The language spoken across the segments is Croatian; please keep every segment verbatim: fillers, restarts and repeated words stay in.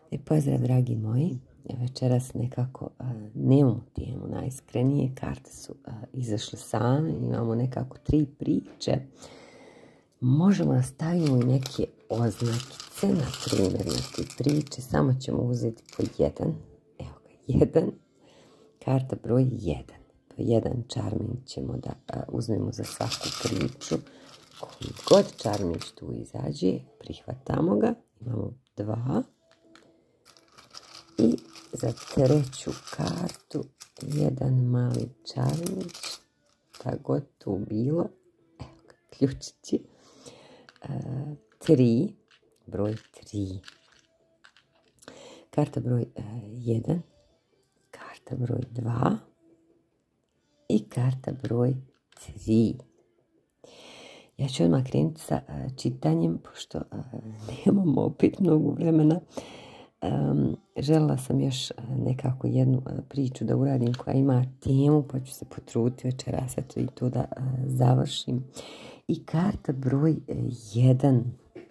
I pozdrav dragi moji, večeras nekako a, nemamo temu najiskrenije, karte su a, izašle same, imamo nekako tri priče. Možemo da stavimo i neke oznakice, na primjer na te priče, samo ćemo uzeti po jedan, evo ga, jedan, karta broj jedan. Po jedan čarmin ćemo da a, uzmemo za svaku priču, koji god čarmić tu izađe, prihvatamo ga, imamo dva. I za treću kartu jedan mali čarmić, šta god tu bilo, evo ga, ključići, e, tri, broj tri. Karta broj e, jedan, karta broj dva i karta broj tri. Ja ću odmah krenuti sa e, čitanjem, pošto e, nemamo opet mnogo vremena. Um, željela sam još nekako jednu uh, priču da uradim koja ima temu, pa ću se potruditi večeras eto i to da uh, završim. I karta broj jedan.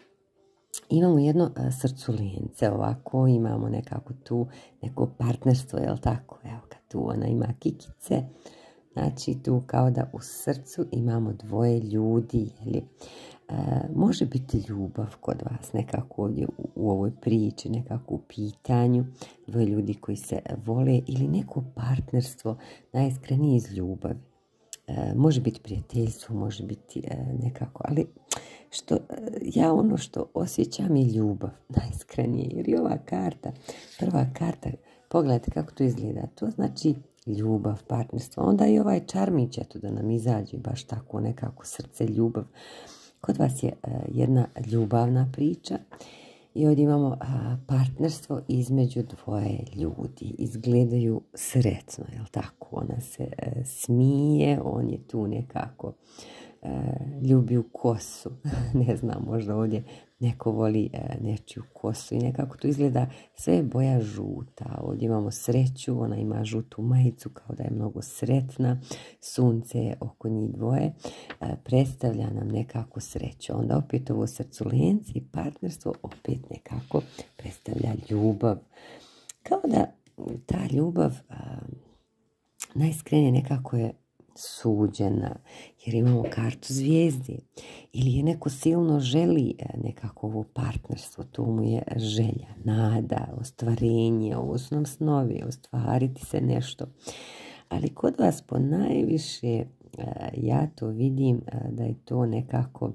Imamo jedno uh, srculence, ovako imamo nekako tu neko partnerstvo, jel tako? Evo ga tu, ona ima kikice. Znači tu kao da u srcu imamo dvoje ljudi, jeli? E, može biti ljubav kod vas nekako ovdje u, u ovoj priči, nekako u pitanju, dvoje ljudi koji se vole ili neko partnerstvo najiskrenije iz ljubavi. E, može biti prijateljstvo, može biti e, nekako, ali što, e, ja ono što osjećam je ljubav najiskrenije, jer je ova karta, prva karta, pogledajte kako to izgleda, to znači ljubav, partnerstvo, onda i ovaj čarmić, eto da nam izađe baš tako nekako srce, ljubav. Kod vas je uh, jedna ljubavna priča i ovdje imamo uh, partnerstvo između dvoje ljudi. Izgledaju sretno, jel tako? Ona se uh, smije, on je tu nekako uh, ljubi u kosu. Ne znam, možda ovdje neko voli uh, nečiju kosu i nekako to izgleda, sve je boja žuta. Ovdje imamo sreću, ona ima žutu majicu kao da je mnogo sretna. Sunce je oko njih dvoje, uh, predstavlja nam nekako sreću. Onda opet ovo srculence i partnerstvo opet nekako predstavlja ljubav. Kao da ta ljubav uh, najiskrenije nekako je suđena, jer imamo kartu zvijezdi, ili je neko silno želi nekako ovo partnerstvo, to mu je želja, nada, ostvarenje, ovo su nam snovi, ostvariti se nešto. Ali kod vas po najviše ja to vidim da je to nekako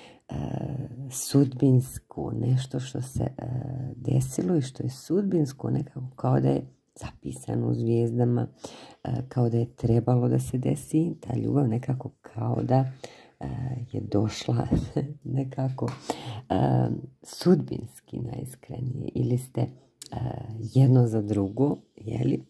sudbinsko, nešto što se desilo i što je sudbinsko, nekako kao da je zapisano u zvijezdama, kao da je trebalo da se desi, ta ljubav nekako kao da je došla nekako sudbinski najiskrenije, ili ste jedno za drugo, jeli?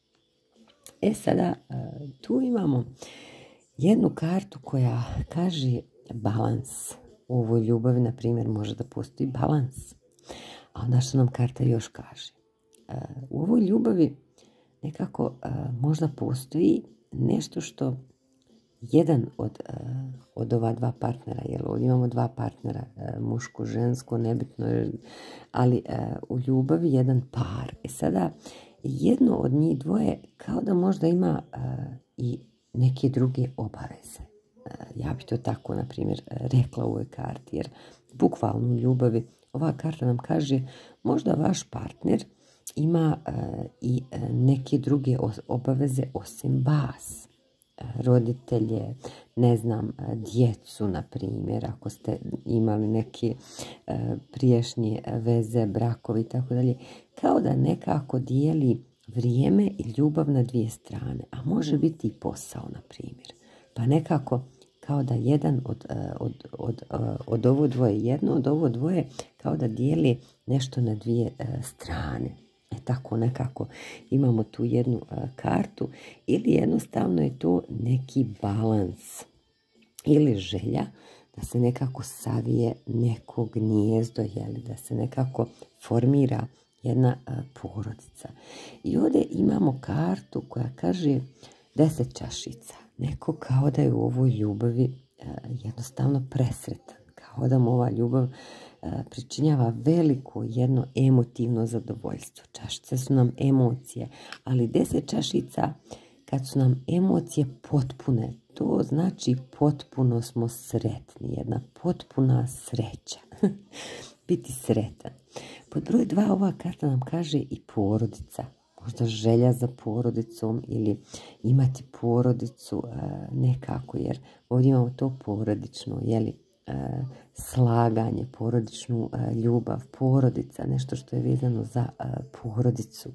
E sada, tu imamo jednu kartu koja kaže balans. U ovoj ljubavi, na primjer, može da postoji balans. A onda što nam karta još kaže? U ovoj ljubavi nekako možda postoji nešto što jedan od, od ova dva partnera, jer ovdje imamo dva partnera, muško, žensko, nebitno, ali u ljubavi jedan par. E sada, jedno od njih dvoje kao da možda ima i neke druge obaveze. Ja bi to tako, na primjer, rekla u ovoj karti, jer bukvalno u ljubavi ova karta nam kaže možda vaš partner ima uh, i uh, neke druge obaveze osim vas. Uh, roditelje, ne znam, uh, djecu, na primjer, ako ste imali neke uh, prijašnje veze, brakovi i tako dalje, kao da nekako dijeli vrijeme i ljubav na dvije strane, a može biti i posao, na primjer. Pa nekako kao da jedan od, od, od, od ovo dvoje, jedno od ovo dvoje, kao da dijeli nešto na dvije strane. E tako nekako imamo tu jednu uh, kartu, ili jednostavno je to neki balans ili želja da se nekako savije neko gnijezdo, jeli, da se nekako formira jedna uh, porodica. I ovdje imamo kartu koja kaže deset čašica. Neko kao da je u ovoj ljubavi uh, jednostavno presretan, kao da mu ova ljubav uh, pričinjava veliko jedno emotivno zadovoljstvo. Čašice su nam emocije, ali deset čašica kad su nam emocije potpune, to znači potpuno smo sretni, jedna potpuna sreća. Biti sretan. Pod broj dva ova karta nam kaže i porodica. Možda želja za porodicom ili imati porodicu nekako, jer ovdje imamo to porodično, jeli, slaganje, porodičnu ljubav, porodica, nešto što je vezano za porodicu.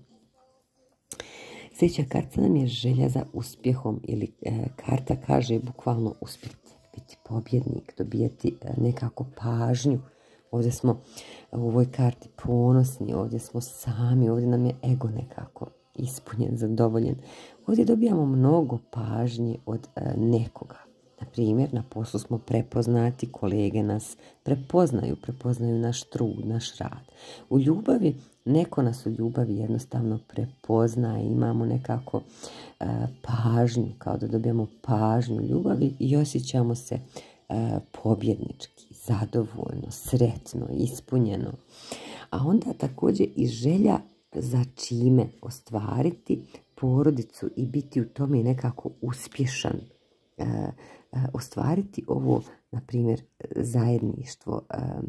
Sljedeća karta nam je želja za uspjehom ili karta kaže bukvalno uspjeti, biti pobjednik, dobijati nekako pažnju. Ovdje smo u ovoj karti ponosni, ovdje smo sami, ovdje nam je ego nekako ispunjen, zadovoljen. Ovdje dobijamo mnogo pažnje od nekoga. Na primjer, na poslu smo prepoznati, kolege nas prepoznaju, prepoznaju naš trud, naš rad. U ljubavi, neko nas u ljubavi jednostavno prepoznaje, imamo nekako uh, pažnju, kao da dobijamo pažnju ljubavi i osjećamo se uh, pobjednički, zadovoljno, sretno, ispunjeno. A onda također i želja za čime ostvariti porodicu i biti u tome nekako uspješan. Uh, ostvariti ovo, na primjer, zajedništvo,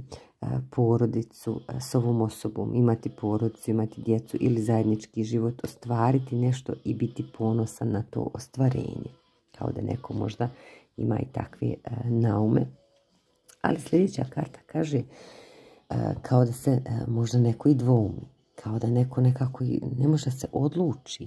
porodicu s ovom osobom, imati porodicu, imati djecu ili zajednički život, ostvariti nešto i biti ponosan na to ostvarenje. Kao da neko možda ima i takve naume. Ali sljedeća karta kaže kao da se možda neko i dvoumi, kao da neko nekako ne može se odluči.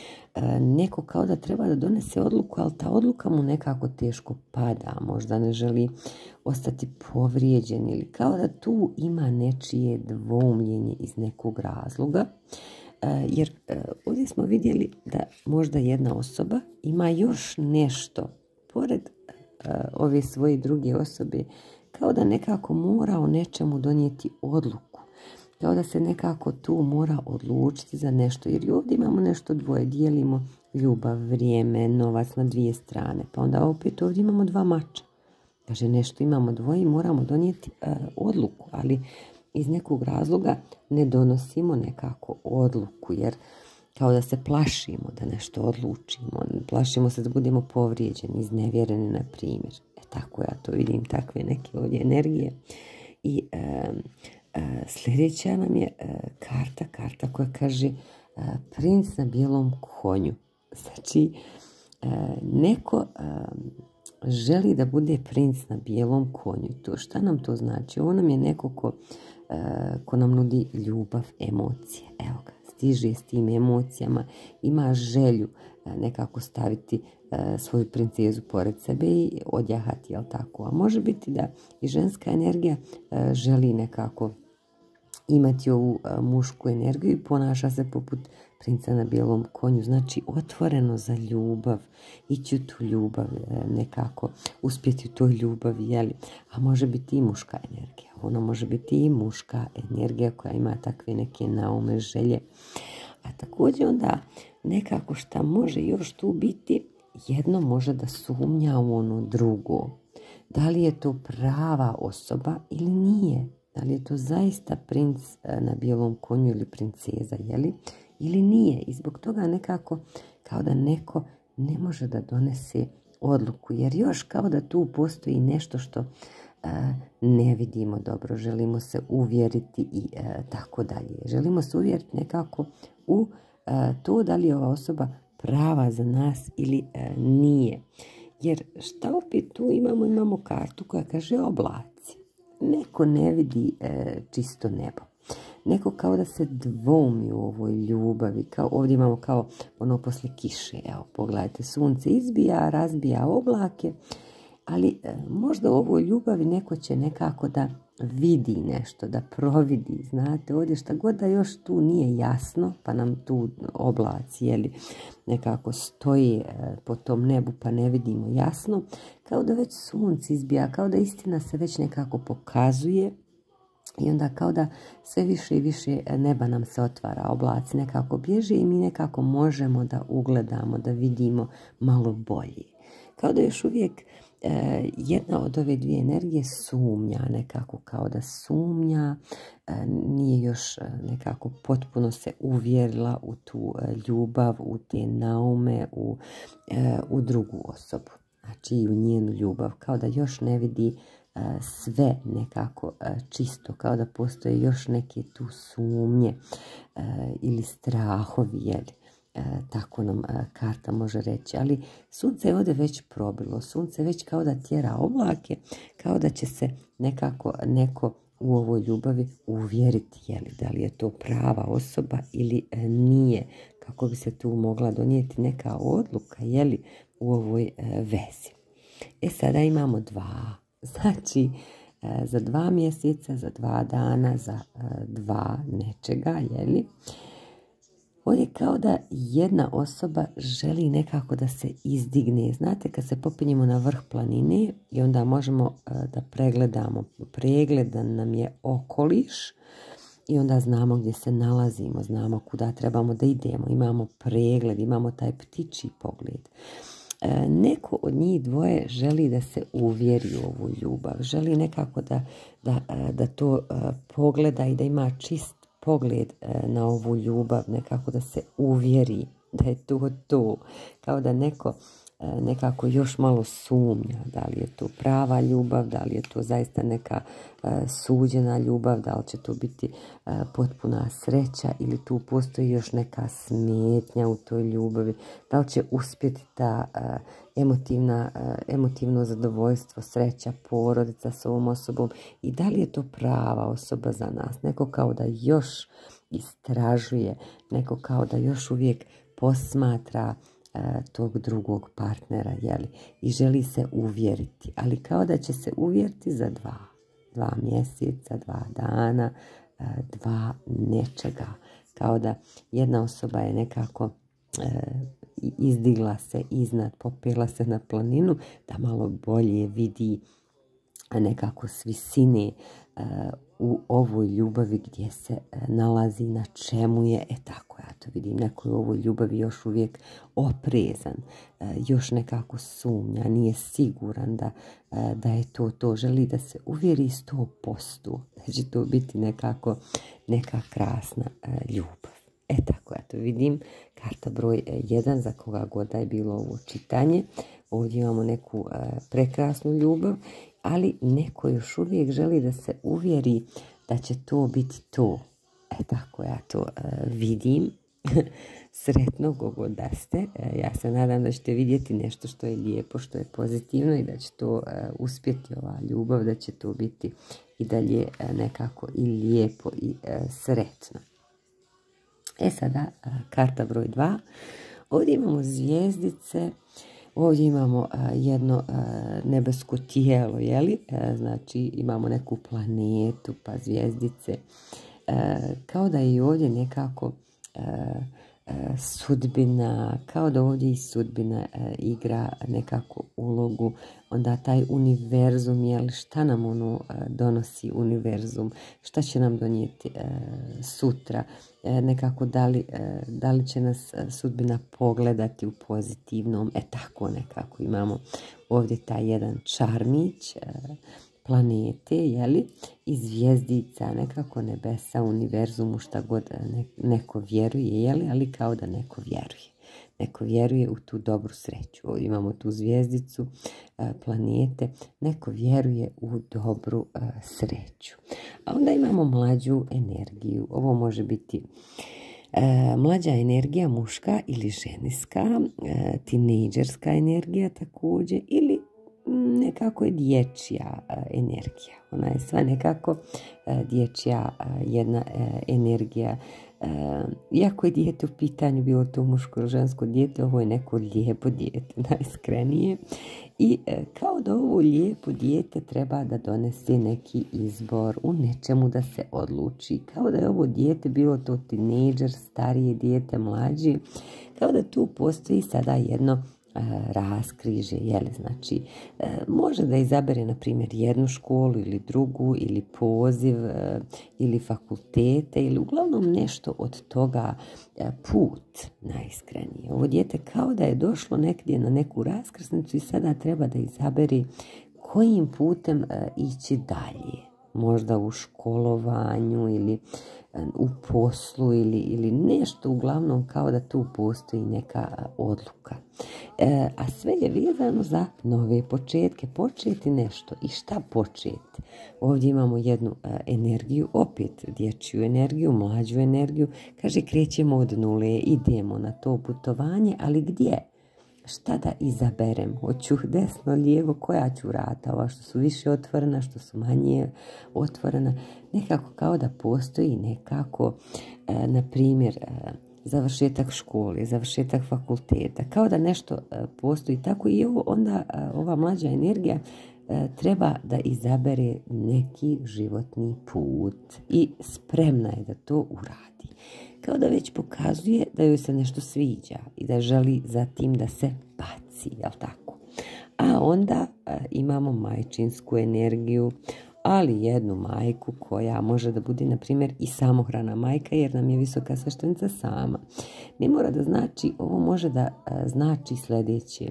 Neko kao da treba da donese odluku, ali ta odluka mu nekako teško pada, možda ne želi ostati povrijeđen ili kao da tu ima nečije dvoumljenje iz nekog razloga. Jer ovdje smo vidjeli da možda jedna osoba ima još nešto pored ove svoje druge osobe, kao da nekako mora o nečemu donijeti odluku. Kao da se nekako tu mora odlučiti za nešto, jer ovdje imamo nešto dvoje, dijelimo ljubav, vrijeme, novac na dvije strane, pa onda opet ovdje imamo dva mača. Kaže, nešto imamo dvoje i moramo donijeti uh, odluku, ali iz nekog razloga ne donosimo nekako odluku, jer kao da se plašimo da nešto odlučimo, plašimo se da budemo povrijeđeni, iznevjereni, na primjer. E, tako ja to vidim, takve neke ovdje energije. I um, Uh, sljedeća nam je uh, karta, karta koja kaže uh, princ na bijelom konju. Znači, uh, neko uh, želi da bude princ na bijelom konju. To, šta nam to znači? Ovo nam je neko ko, uh, ko nam nudi ljubav, emocije. Evo ga, stiže s tim emocijama, ima želju uh, nekako staviti uh, svoju princezu pored sebe i odjahati, jel tako? A može biti da i ženska energija uh, želi nekako imati ovu a, mušku energiju i ponaša se poput princa na bijelom konju. Znači otvoreno za ljubav, ići u tu ljubav, nekako uspjeti u toj ljubavi, jeli? A može biti i muška energija. Ona može biti i muška energija koja ima takve neke naume, želje. A također onda nekako šta može još tu biti, jedno može da sumnja u ono drugo. Da li je to prava osoba ili nije? Da li je to zaista princ na bijelom konju ili princeza, jeli? Ili nije? I zbog toga nekako kao da neko ne može da donese odluku, jer još kao da tu postoji nešto što uh, ne vidimo dobro, želimo se uvjeriti i uh, tako dalje. Želimo se uvjeriti nekako u uh, to da li je ova osoba prava za nas ili uh, nije. Jer šta opet tu imamo? Imamo kartu koja kaže oblaci. Neko ne vidi e, čisto nebo. Neko kao da se dvoumi u ovoj ljubavi. Kao, ovdje imamo kao ono poslije kiše. Evo, pogledajte, sunce izbija, razbija oblake. Ali e, možda u ovoj ljubavi neko će nekako da vidi nešto, da providi. Znate, ovdje šta god da još tu nije jasno, pa nam tu oblaci, jeli, nekako stoji e, po tom nebu pa ne vidimo jasno. Kao da već sunce izbija, kao da istina se već nekako pokazuje. I onda kao da sve više i više neba nam se otvara, oblaci nekako bježe i mi nekako možemo da ugledamo, da vidimo malo bolje. Kao da još uvijek e, jedna od ove dvije energije sumnja, nekako kao da sumnja, e, nije još nekako potpuno se uvjerila u tu e, ljubav, u te naume, u, e, u drugu osobu. Znači i u njenu ljubav, kao da još ne vidi e, sve nekako e, čisto, kao da postoje još neke tu sumnje e, ili strahovi, jeli. E, tako nam e, karta može reći, ali sunce je ovdje već probilo, sunce već kao da tjera oblake, kao da će se nekako neko u ovoj ljubavi uvjeriti, jeli, da li je to prava osoba ili e, nije, kako bi se tu mogla donijeti neka odluka, jeli, u ovoj e, vezi. E sada imamo dva, znači e, za dva mjeseca, za dva dana, za e, dva nečega, jeli. Ovdje kao da jedna osoba želi nekako da se izdigne. Znate, kad se popinjemo na vrh planine i onda možemo e, da pregledamo, pregledan nam je okoliš i onda znamo gdje se nalazimo, znamo kuda trebamo da idemo, imamo pregled, imamo taj ptičji pogled. E, neko od njih dvoje želi da se uvjeri u ovu ljubav, želi nekako da, da, da to e, pogleda i da ima čist pogled e, na ovu ljubav, nekako da se uvjeri da je to to, kao da neko e, nekako još malo sumnja, da li je to prava ljubav, da li je to zaista neka e, suđena ljubav, da li će to biti e, potpuna sreća ili tu postoji još neka smetnja u toj ljubavi, da li će uspjeti ta e, emotivna, e, emotivno zadovoljstvo, sreća, porodica s ovom osobom i da li je to prava osoba za nas, neko kao da još istražuje, neko kao da još uvijek posmatra e, tog drugog partnera, jeli, i želi se uvjeriti, ali kao da će se uvjeriti za dva, dva mjeseca, dva dana, e, dva nečega, kao da jedna osoba je nekako e, izdigla se iznad, popela se na planinu, da malo bolje vidi nekako s visine uh, u ovoj ljubavi gdje se uh, nalazi, na čemu je, e tako ja to vidim, neko je u ovoj ljubavi još uvijek oprezan, uh, još nekako sumnja, nije siguran da, uh, da je to to, želi da se uvjeri sto posto, da će to biti nekako neka krasna uh, ljubav. E tako ja to vidim, karta broj jedan za koga god da je bilo ovo čitanje. Ovdje imamo neku uh, prekrasnu ljubav, ali neko još uvijek želi da se uvjeri da će to biti to. E tako ja to uh, vidim. Sretno kogo da ste. Uh, ja se nadam da ćete vidjeti nešto što je lijepo, što je pozitivno i da će to uh, uspjeti ova ljubav, da će to biti i dalje uh, nekako i lijepo i uh, sretno. E sada, uh, karta broj dva. Ovdje imamo zvijezdice. Ovdje imamo a, jedno a, nebesko tijelo, jeli? A, znači imamo neku planetu, pa zvijezdice. A, kao da je ovdje nekako a, a, sudbina, kao da ovdje i sudbina a, igra nekako ulogu. Onda taj univerzum, jeli? Šta nam ono a, donosi univerzum? Šta će nam donijeti a, sutra? Nekako da li, da li će nas sudbina pogledati u pozitivnom, e tako nekako imamo ovdje taj jedan čarmić planete, jeli, i zvijezdica, nekako nebesa, univerzumu, šta god neko vjeruje, jeli, ali kao da neko vjeruje. Neko vjeruje u tu dobru sreću. Ovdje imamo tu zvijezdicu, planete, neko vjeruje u dobru sreću. A onda imamo mlađu energiju. Ovo može biti e, mlađa energija, muška ili ženiska, e, tinejdžerska energija također, ili nekako je dječja e, energija. Ona je sva nekako e, dječja e, jedna e, energija. E, iako je dijete u pitanju, bilo to muško ili žensko dijete, ovo je neko lijepo dijete, najiskrenije. I e, kao da ovo lijepo dijete treba da donese neki izbor, u nečemu da se odluči. Kao da je ovo dijete, bilo to tinejdžer, starije dijete, mlađi, kao da tu postoji sada jedno raskrižje, jeli, znači može da izabere na primjer jednu školu ili drugu ili poziv ili fakultete ili uglavnom nešto od toga, put najiskrenije. Ovo dijete kao da je došlo negdje na neku raskrsnicu i sada treba da izaberi kojim putem ići dalje. Možda u školovanju ili u poslu ili, ili nešto, uglavnom kao da tu postoji neka odluka. E, a sve je vezano za nove početke, početi nešto. I šta početi? Ovdje imamo jednu e, energiju, opet dječju energiju, mlađu energiju. Kaže, krećemo od nule, idemo na to putovanje, ali gdje? Šta da izaberem? Hoću desno, lijevo, koja ću vrata? Ova što su više otvorena, što su manje otvorena. Nekako kao da postoji nekako, e, na primjer, e, završetak škole, završetak fakulteta. Kao da nešto e, postoji tako i ovo, onda e, ova mlađa energija e, treba da izabere neki životni put i spremna je da to uradi. Kao da već pokazuje da joj se nešto sviđa i da želi za tim da se baci, jel tako? A onda a, imamo majčinsku energiju, ali jednu majku koja može da bude, na primjer, i samohrana majka, jer nam je visoka sveštenica sama. Ne mora da znači, ovo može da a, znači sljedeće.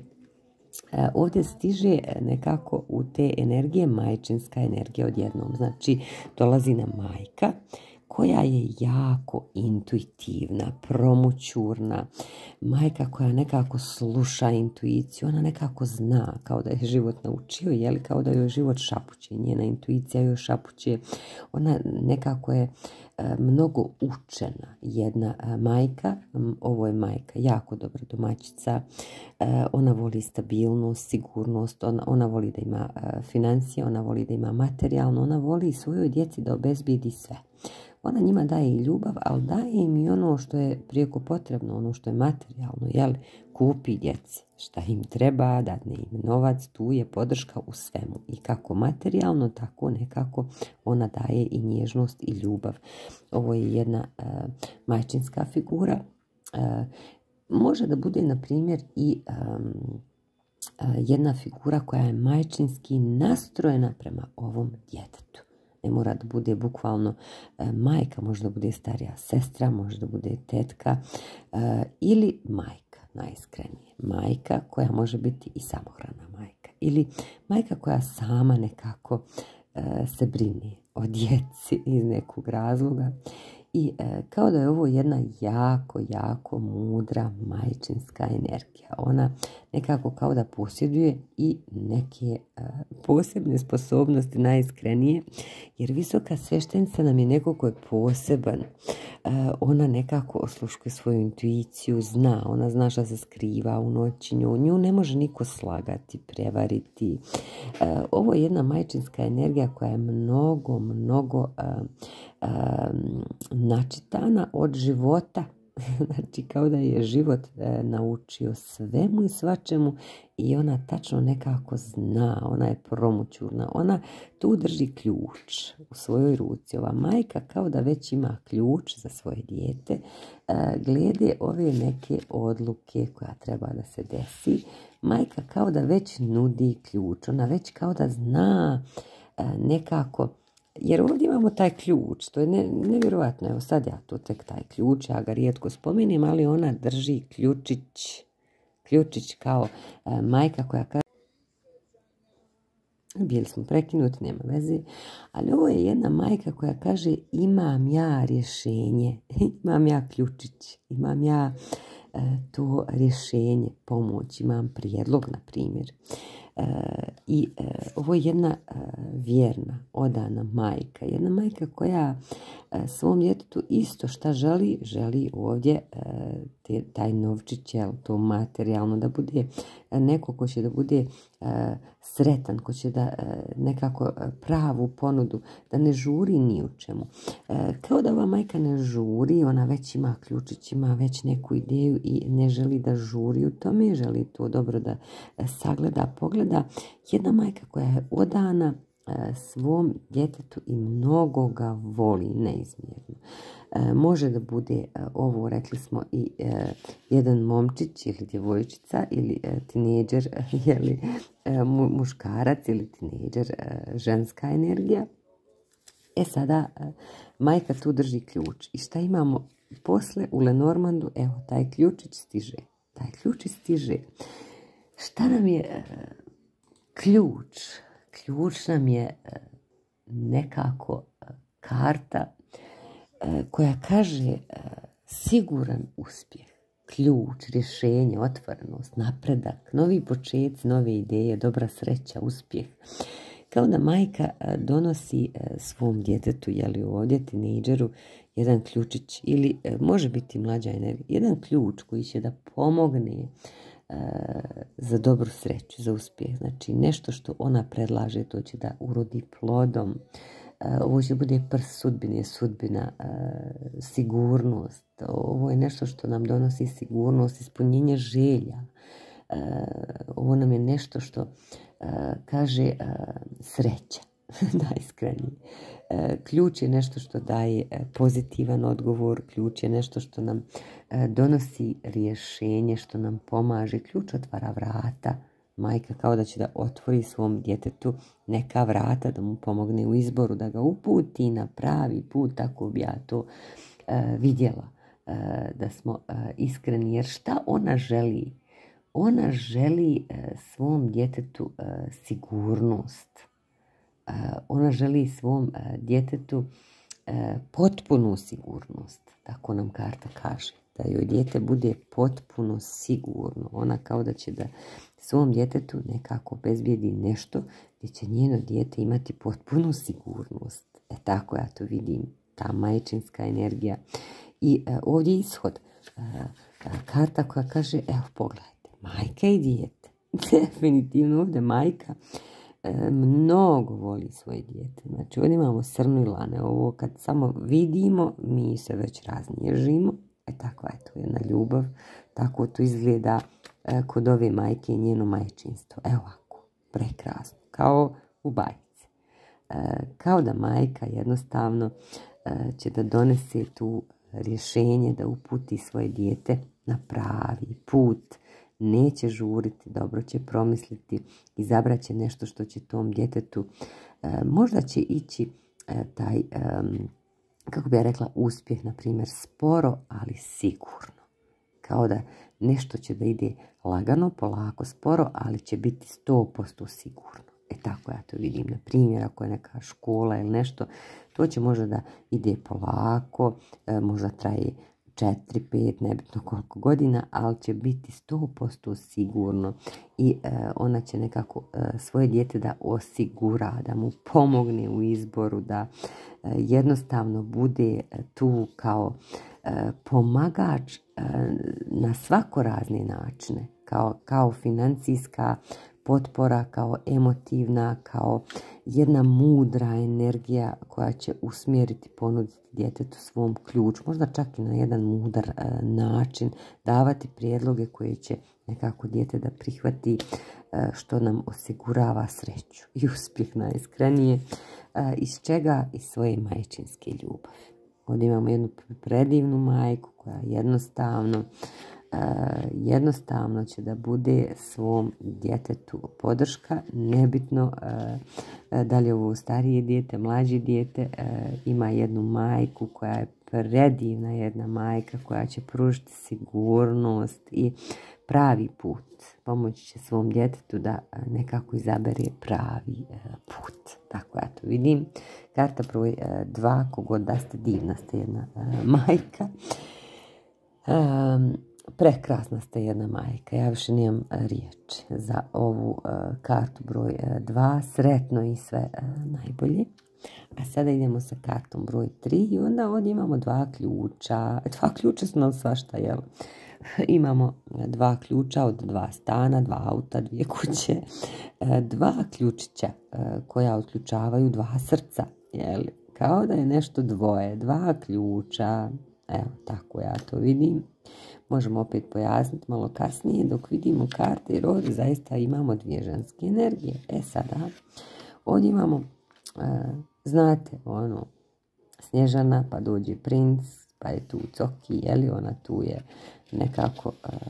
A, ovdje stiže nekako u te energije majčinska energija odjednom. Znači, dolazi nam majka koja je jako intuitivna, promućurna, majka koja nekako sluša intuiciju, ona nekako zna, kao da je život naučio, jeli, kao da joj život šapuće, njena intuicija joj šapuće, ona nekako je e, mnogo učena, jedna e, majka, ovo je majka jako dobra domaćica, e, ona voli stabilnost, sigurnost, ona, ona voli da ima e, financije, ona voli da ima materijalno, ona voli svojoj djeci da obezbijedi sve. Ona njima daje i ljubav, ali daje im i ono što je prijeko potrebno, ono što je materijalno, jel? Kupi djeci šta im treba, dadne im novac, tu je podrška u svemu. I kako materijalno, tako nekako ona daje i nježnost i ljubav. Ovo je jedna uh, majčinska figura. Uh, može da bude, na primjer, i um, uh, jedna figura koja je majčinski nastrojena prema ovom djetetu. Ne mora da bude bukvalno e, majka, može da bude starija sestra, može da bude tetka e, ili majka, najiskrenije. Majka koja može biti i samohrana majka. Ili majka koja sama nekako e, se brine o djeci iz nekog razloga. I e, kao da je ovo jedna jako, jako mudra majčinska energija. Ona nekako kao da posjeduje i neke e, posebne sposobnosti najiskrenije, jer visoka sveštenica nam je neko ko je poseban. E, ona nekako osluškuje svoju intuiciju, zna, ona zna šta se skriva u noćinju, nju ne može niko slagati, prevariti. E, ovo je jedna majčinska energija koja je mnogo, mnogo e, e, načitana od života. Znači kao da je život e, naučio svemu i svačemu i ona tačno nekako zna, ona je promućurna, ona tu drži ključ u svojoj ruci. Ova majka kao da već ima ključ za svoje dijete, e, glede ove neke odluke koja treba da se desi. Majka kao da već nudi ključ, ona već kao da zna e, nekako. Jer ovdje imamo taj ključ, to je ne, nevjerojatno, evo sad ja tu tek taj ključ, ja ga rijetko spomenem, ali ona drži ključić, ključić kao e, majka koja kaže, bili smo prekinuti, nema veze, ali ovo je jedna majka koja kaže imam ja rješenje, imam ja ključić, imam ja e, to rješenje, pomoć, imam prijedlog, na primjer. E, I e, ovo je jedna e, vjerna, odana majka. Jedna majka koja e, svom djetetu isto šta želi, želi ovdje e, te, taj novčić, jel, to materijalno, da bude e, neko ko će da bude e, sretan, ko će da e, nekako pravu ponudu, da ne žuri ni u čemu. E, kao da ova majka ne žuri, ona već ima ključić, ima već neku ideju i ne želi da žuri u tome, želi to dobro da e, sagleda, pogleda. Jedna majka koja je odana, svom djetetu i mnogo ga voli neizmjerno. Može da bude ovo, rekli smo, i jedan momčić ili djevojčica ili tinejdžer ili muškarac ili tinejdžer, ženska energija. E sada, majka tu drži ključ. I šta imamo posle u Lenormandu? Evo, taj ključić stiže. Taj ključić stiže. Šta nam je ključ? Ključ nam je nekako karta koja kaže siguran uspjeh, ključ, rješenje, otvorenost, napredak, novi početci, nove ideje, dobra sreća, uspjeh. Kao da majka donosi svom djetetu, jeli ovdje, tinejdžeru, jedan ključić ili može biti mlađa energija, jedan ključ koji će da pomogne za dobru sreću, za uspjeh. Znači nešto što ona predlaže, to će da urodi plodom. Ovo će bude prst sudbine, sudbina, sigurnost. Ovo je nešto što nam donosi sigurnost, ispunjenje želja. Ovo nam je nešto što kaže sreća, najiskrenije. Ključ je nešto što daje pozitivan odgovor, ključ je nešto što nam donosi rješenje, što nam pomaže. Ključ otvara vrata. Majka kao da će da otvori svom djetetu neka vrata, da mu pomogne u izboru, da ga uputi na pravi put, tako bi ja to vidjela, da smo iskreni. Jer šta ona želi? Ona želi svom djetetu sigurnost. Ona želi svom djetetu potpunu sigurnost. Tako nam karta kaže. Da joj dijete bude potpuno sigurno. Ona kao da će da svom djetetu nekako obezbijedi nešto gdje će njeno dijete imati potpunu sigurnost. E tako ja to vidim. Ta majčinska energija. I ovdje je ishod. Karta koja kaže, evo pogledajte. Majka i dijete. Definitivno ovdje majka e, mnogo voli svoje dijete. Znači ovdje imamo srnu i lane. Ovo kad samo vidimo, mi se već raznježimo. E takva je to jedna ljubav. Tako to izgleda e, kod ove majke i njeno majčinstvo. Evo ovako, prekrasno. Kao u bajci. E, kao da majka jednostavno e, će da donese tu rješenje, da uputi svoje dijete na pravi put. Neće žuriti, dobro će promisliti, izabrat će nešto što će tom djetetu, e, možda će ići e, taj, e, kako bi ja rekla, uspjeh, na primjer, sporo, ali sigurno. Kao da nešto će da ide lagano, polako, sporo, ali će biti sto posto sigurno. E tako ja to vidim. Na primjer, ako je neka škola ili nešto, to će možda da ide polako, e, možda traje četiri, pet, nebitno koliko godina, ali će biti sto posto sigurno i e, ona će nekako e, svoje dijete da osigura, da mu pomogne u izboru, da e, jednostavno bude tu kao e, pomagač e, na svako razne načine, kao, kao financijska potpora, kao emotivna, kao jedna mudra energija koja će usmjeriti, ponuditi djetetu svom ključ, možda čak i na jedan mudar e, način, davati prijedloge koje će nekako dijete da prihvati, e, što nam osigurava sreću i uspjeh najiskrenije. E, iz čega? Iz svoje majčinske ljubavi. Ovdje imamo jednu predivnu majku koja jednostavno Uh, jednostavno će da bude svom djetetu podrška, nebitno uh, da li je ovo starije dijete, mlađe dijete, uh, ima jednu majku koja je predivna, jedna majka koja će pružiti sigurnost i pravi put. Pomoći će svom djetetu da uh, nekako izabere pravi uh, put. Tako ja to vidim. Karta broj uh, dva, kogod da ste, divna ste jedna uh, majka. Um, Prekrasna ste jedna majka. Ja više nemam riječi za ovu uh, kartu broj dva. Sretno i sve uh, najbolje. A sada idemo sa kartom broj tri i onda ovdje imamo dva ključa. Dva ključa su nam svašta, jel? Imamo dva ključa od dva stana, dva auta, dvije kuće. Uh, dva ključića uh, koja otključavaju dva srca, jel? Kao da je nešto dvoje. Dva ključa. Evo, tako ja to vidim. Možemo opet pojasniti malo kasnije dok vidimo karte, jer ovdje zaista imamo dvije ženske energije. E sada, ovdje imamo znate, ono, Snježana, pa dođe princ, pa je tu Coki, jeli, ona tu je nekako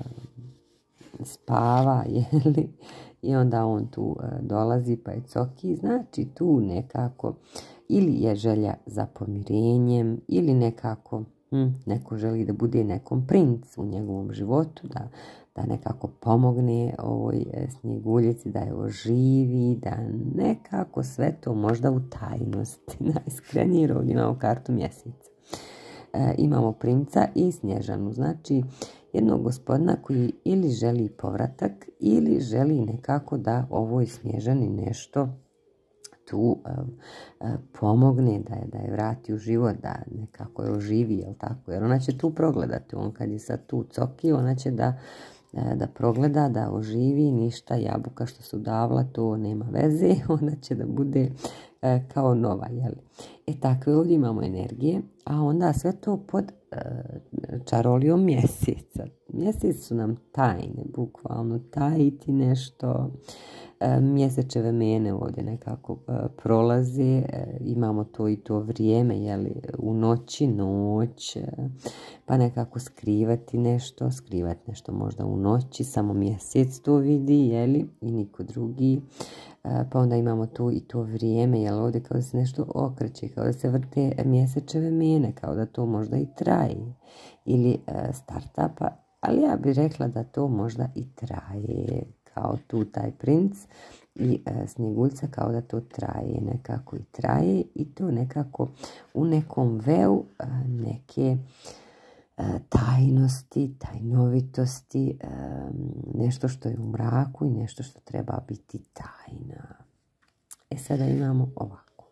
spava, jeli, i onda on tu dolazi, pa je Coki, znači tu nekako, ili je želja za pomirenjem, ili nekako, hm, neko želi da bude nekom princ u njegovom životu, da, da nekako pomogne ovoj Snjeguljici, da je oživi, da nekako sve to možda u tajnosti, najiskrenije, jer ovdje imamo kartu mjeseca. E, imamo princa i Snježanu, znači jednog gospodina koji ili želi povratak, ili želi nekako da ovoj Snježani nešto tu uh, uh, pomogne, da je, da je vrati u život, da nekako je oživi, jel tako? Jer ona će tu progledati, on kad je sad tu Coki, ona će da, uh, da progleda, da oživi, ništa, jabuka što su davla, to nema veze, ona će da bude uh, kao nova, jel? E takve ovdje imamo energije, a onda sve to pod uh, čarolijom mjeseca. Mjesec su nam tajne, bukvalno tajiti nešto, mjesečeve mene ovdje nekako uh, prolaze, uh, imamo to i to vrijeme, jeli, u noći, noć, uh, pa nekako skrivati nešto, skrivati nešto možda u noći, samo mjesec to vidi, jeli, i niko drugi, uh, pa onda imamo tu i to vrijeme, jel, ovdje kao da se nešto okreće, kao da se vrte mjesečeve mene, kao da to možda i traje, ili uh, startapa, ali ja bih rekla da to možda i traje, kao tu taj princ i e, Snjeguljica, kao da to traje, nekako i traje i to nekako u nekom veu e, neke e, tajnosti, tajnovitosti, e, nešto što je u mraku i nešto što treba biti tajna. E sada imamo ovako.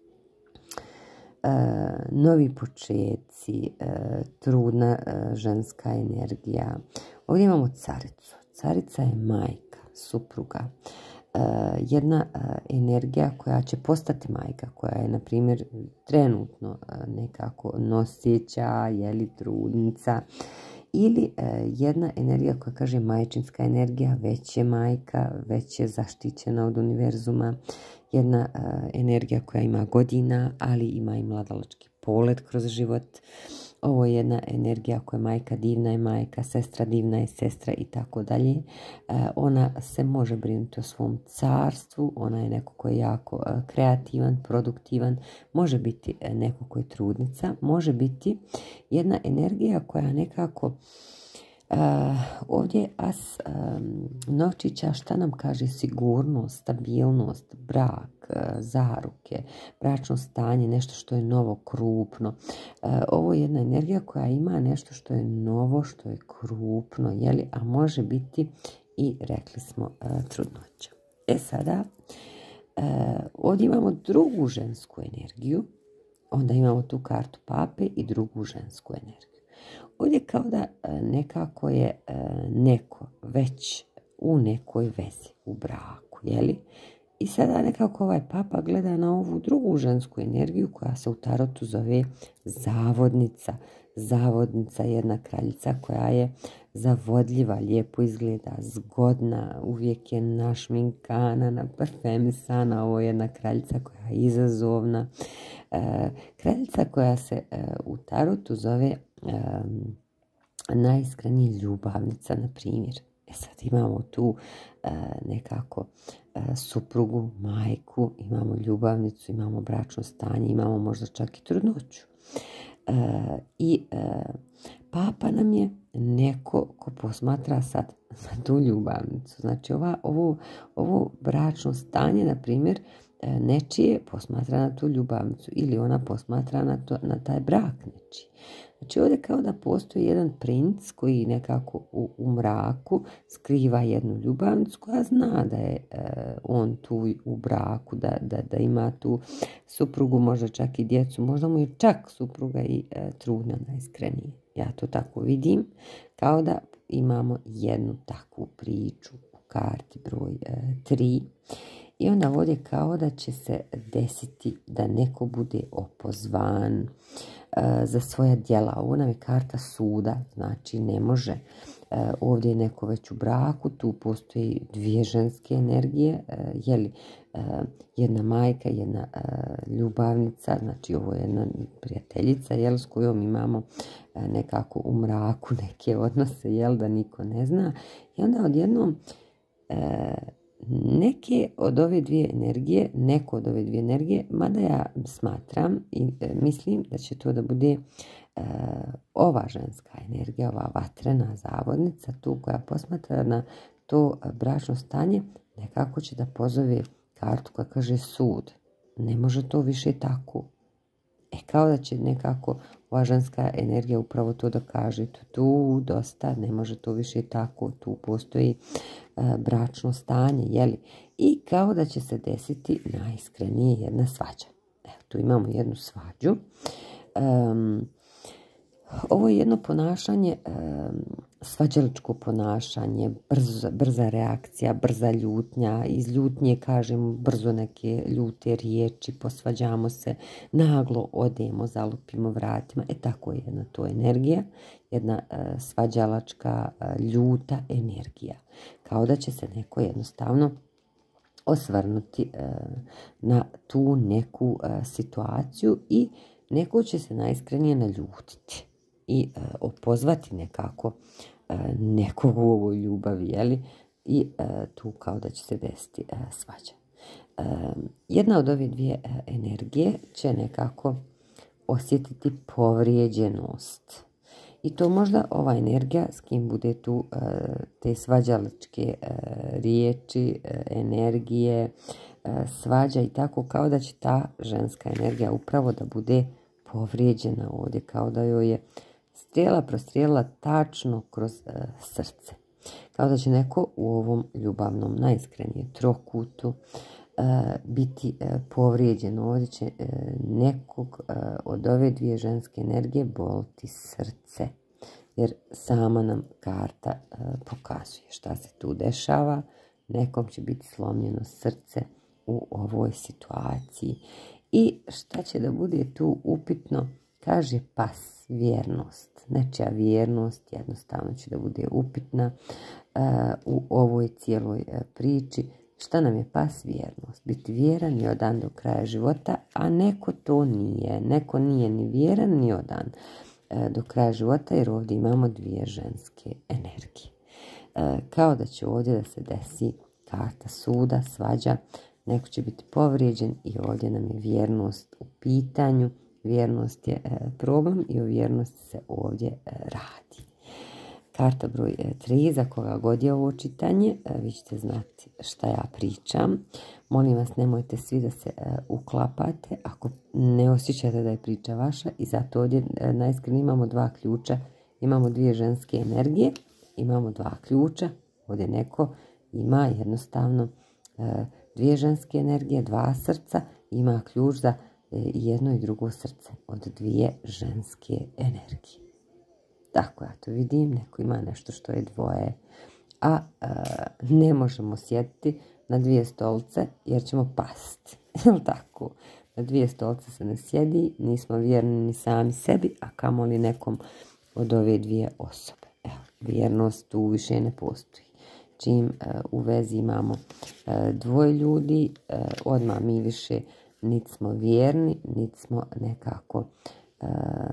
E, novi počeci, e, trudna e, ženska energija. Ovdje imamo caricu. Carica je majka, supruga, uh, jedna uh, energija koja će postati majka, koja je, na primjer, trenutno uh, nekako nosjeća, jeli, trudnica, ili uh, jedna energija koja kaže majčinska energija, već je majka, već je zaštićena od univerzuma, jedna uh, energija koja ima godina, ali ima i mladalački polet kroz život. Ovo je jedna energija koja je majka, divna je majka, sestra, divna je sestra i tako dalje. Ona se može brinuti o svom carstvu, ona je neko koji je jako kreativan, produktivan, može biti neko koji je trudnica, može biti jedna energija koja nekako Uh, ovdje as um, novčića šta nam kaže sigurnost, stabilnost, brak, uh, zaruke, bračno stanje, nešto što je novo, krupno. Uh, ovo je jedna energija koja ima nešto što je novo, što je krupno, jeli, a može biti i, rekli smo, uh, trudnoća. E sada, uh, ovdje imamo drugu žensku energiju, onda imamo tu kartu pape i drugu žensku energiju. Ovdje kao da nekako je neko već u nekoj vezi, u braku, jeli? I sada nekako ovaj papa gleda na ovu drugu žensku energiju koja se u tarotu zove zavodnica. Zavodnica je jedna kraljica koja je zavodljiva, lijepo izgleda, zgodna, uvijek je našminkana, naparfemisana. Ovo je jedna kraljica koja je izazovna. E, kraljica koja se e, u tarotu zove e, najiskrenija ljubavnica, na primjer. E sad imamo tu e, nekako e, suprugu, majku, imamo ljubavnicu, imamo bračno stanje, imamo možda čak i trudnoću. E, I e, papa nam je neko ko posmatra sad na tu ljubavnicu. Znači ova, ovo, ovo bračno stanje, na primjer, nečije posmatra na tu ljubavnicu ili ona posmatra na, to, na taj brak nečiji. Znači ovdje kao da postoji jedan princ koji nekako u, u mraku skriva jednu ljubavnicu koja zna da je e, on tu u braku, da, da, da ima tu suprugu, možda čak i djecu, možda mu je čak supruga i e, trudna najiskrenije. Ja to tako vidim, kao da imamo jednu takvu priču u karti broj e, tri. I onda ovdje kao da će se desiti da neko bude opozvan uh, za svoja djela. Ovo nam je karta suda, znači ne može ovdje je neko već u braku, tu postoji dvije ženske energije, jeli, jedna majka, jedna ljubavnica, znači ovo je jedna prijateljica, jel, s kojom imamo nekako u mraku neke odnose, jel, da niko ne zna. I onda odjednom neke od ove dvije energije, neko od ove dvije energije, mada ja smatram i mislim da će to da bude uh, ova ženska energija, ova vatrena zavodnica, tu koja posmatra na to bračno stanje, nekako će da pozove kartu koja kaže sud. Ne može to više tako. E, kao da će nekako ova ženska energija upravo to da kaže, tu, tu dosta, ne može to više tako, tu postoji uh, bračno stanje, jeli? I kao da će se desiti najiskrenije jedna svađa. Evo, tu imamo jednu svađu. Um, ovo je jedno ponašanje, um, svađaličko ponašanje, brzo, brza reakcija, brza ljutnja, iz ljutnje kažem brzo neke ljute riječi, posvađamo se, naglo odemo, zalupimo vratima. E, tako je jedna to energija, jedna uh, svađalačka, uh, ljuta energija. Kao da će se neko jednostavno osvrnuti uh, na tu neku uh, situaciju i neko će se najiskrenije naljutiti i uh, opozvati nekako uh, nekog u ovoj ljubavi, jeli? I uh, tu kao da će se desiti uh, svađa. Uh, jedna od ove dvije uh, energije će nekako osjetiti povrijeđenost. I to možda ova energija s kim bude tu uh, te svađalačke uh, riječi, uh, energije, uh, svađa i tako, kao da će ta ženska energija upravo da bude povrijeđena ovdje, kao da joj je strijela prostrijelila tačno kroz uh, srce. Kao da će neko u ovom ljubavnom, najiskrenije trokutu uh, biti uh, povrijeđen. Ovdje će uh, nekog uh, od ove dvije ženske energije boliti srce. Jer sama nam karta uh, pokazuje šta se tu dešava. Nekom će biti slomljeno srce u ovoj situaciji. I šta će da bude tu upitno? Kaže pas, vjernost. Nečija vjernost jednostavno će da bude upitna uh, u ovoj cijeloj uh, priči. Šta nam je pas? Vjernost. Biti vjeran i odan do kraja života, a neko to nije. Neko nije ni vjeran ni odan uh, do kraja života, jer ovdje imamo dvije ženske energije. Uh, kao da će ovdje da se desi karta suda, svađa, neko će biti povrijeđen i ovdje nam je vjernost u pitanju. Vjernost je e, problem i o vjernosti se ovdje e, radi. Karta broj tri, za koga god je ovo čitanje, e, vi ćete znati šta ja pričam. Molim vas, nemojte svi da se e, uklapate ako ne osjećate da je priča vaša, i zato ovdje e, najiskrenije imamo dva ključa. Imamo dvije ženske energije, imamo dva ključa. Ovdje neko ima jednostavno e, dvije ženske energije, dva srca, ima ključ za jedno i drugo srce od dvije ženske energije. Tako ja to vidim, neko ima nešto što je dvoje, a e, ne možemo sjediti na dvije stolce jer ćemo pasti. Jel tako? Na dvije stolce se ne sjedi, nismo vjerni ni sami sebi, a kamoli nekom od ove dvije osobe. Evo, vjernost tu više ne postoji. Čim e, u vezi imamo e, dvoje ljudi, e, odmah mi više niti smo vjerni, niti smo nekako, uh,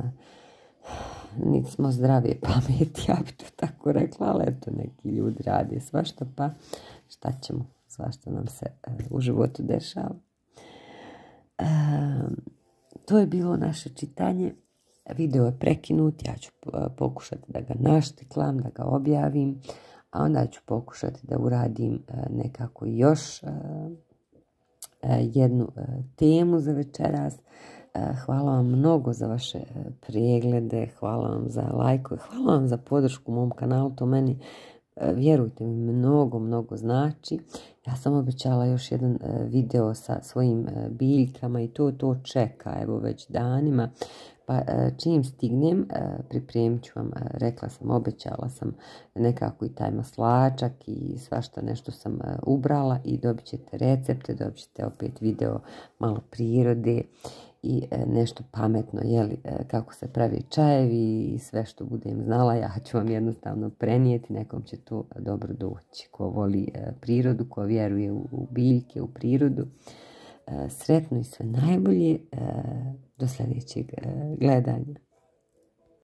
niti smo zdravije pameti, ja bi to tako rekla, ali eto, neki ljudi rade svašta, pa šta ćemo, svašta nam se uh, u životu dešava. Uh, to je bilo naše čitanje. Video je prekinut, ja ću uh, pokušati da ga naštiklam, da ga objavim, a onda ću pokušati da uradim uh, nekako još uh, jednu temu za večeras. Hvala vam mnogo za vaše preglede, hvala vam za lajkove, hvala vam za podršku mom kanalu, to meni, vjerujte mi, mnogo, mnogo znači. Ja sam obećala još jedan video sa svojim biljkama i to, to čeka, evo već danima. Pa čim stignem, pripremit ću vam, rekla sam, obećala sam nekako i taj maslačak i svašta nešto sam ubrala i dobit ćete recepte, dobit ćete opet video malo prirode i nešto pametno, jeli, kako se pravi čajevi i sve što budem znala, ja ću vam jednostavno prenijeti, nekom će to dobro doći. Ko voli prirodu, ko vjeruje u biljke, u prirodu, sretno i sve najbolje, do sljedećeg gledanja.